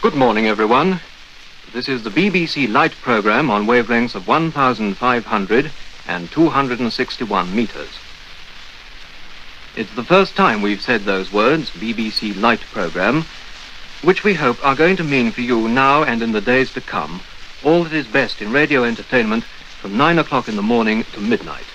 Good morning, everyone. This is the BBC Light programme on wavelengths of 1,500 and 261 metres. It's the first time we've said those words, BBC Light programme, which we hope are going to mean for you now and in the days to come all that is best in radio entertainment from 9 o'clock in the morning to midnight.